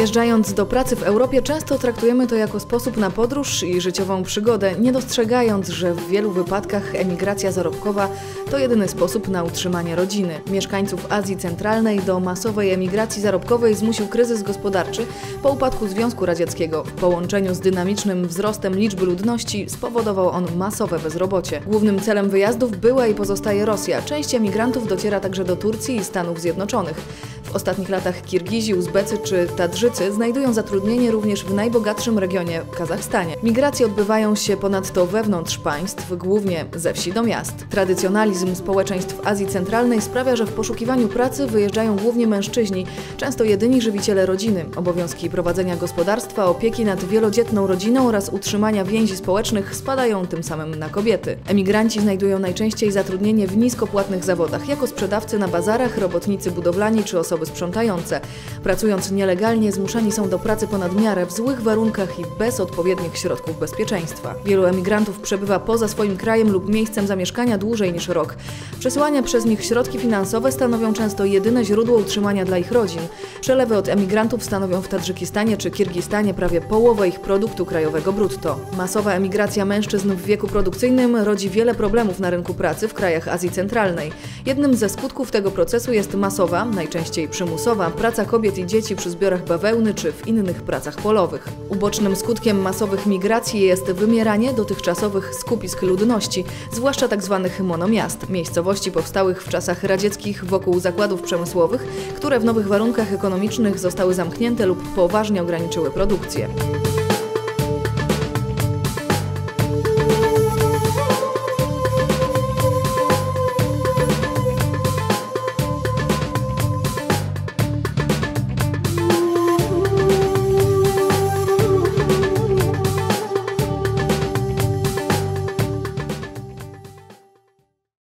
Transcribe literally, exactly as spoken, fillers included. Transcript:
Wyjeżdżając do pracy w Europie, często traktujemy to jako sposób na podróż i życiową przygodę, nie dostrzegając, że w wielu wypadkach emigracja zarobkowa to jedyny sposób na utrzymanie rodziny. Mieszkańców Azji Centralnej do masowej emigracji zarobkowej zmusił kryzys gospodarczy po upadku Związku Radzieckiego. W połączeniu z dynamicznym wzrostem liczby ludności spowodował on masowe bezrobocie. Głównym celem wyjazdów była i pozostaje Rosja. Część emigrantów dociera także do Turcji i Stanów Zjednoczonych. W ostatnich latach Kirgizi, Uzbecy czy Tadżycy znajdują zatrudnienie również w najbogatszym regionie Kazachstanie. Migracje odbywają się ponadto wewnątrz państw, głównie ze wsi do miast. Tradycjonalizm społeczeństw Azji Centralnej sprawia, że w poszukiwaniu pracy wyjeżdżają głównie mężczyźni, często jedyni żywiciele rodziny. Obowiązki prowadzenia gospodarstwa, opieki nad wielodzietną rodziną oraz utrzymania więzi społecznych spadają tym samym na kobiety. Emigranci znajdują najczęściej zatrudnienie w niskopłatnych zawodach, jako sprzedawcy na bazarach, robotnicy budowlani czy osoby sprzątające. Pracując nielegalnie, zmuszani są do pracy ponad miarę, w złych warunkach i bez odpowiednich środków bezpieczeństwa. Wielu emigrantów przebywa poza swoim krajem lub miejscem zamieszkania dłużej niż rok. Przesyłane przez nich środki finansowe stanowią często jedyne źródło utrzymania dla ich rodzin. Przelewy od emigrantów stanowią w Tadżykistanie czy Kirgistanie prawie połowę ich produktu krajowego brutto. Masowa emigracja mężczyzn w wieku produkcyjnym rodzi wiele problemów na rynku pracy w krajach Azji Centralnej. Jednym ze skutków tego procesu jest masowa, najczęściej przymusowa, praca kobiet i dzieci przy zbiorach bawełny czy w innych pracach polowych. Ubocznym skutkiem masowych migracji jest wymieranie dotychczasowych skupisk ludności, zwłaszcza tzw. monomiast, miejscowości powstałych w czasach radzieckich wokół zakładów przemysłowych, które w nowych warunkach ekonomicznych zostały zamknięte lub poważnie ograniczyły produkcję.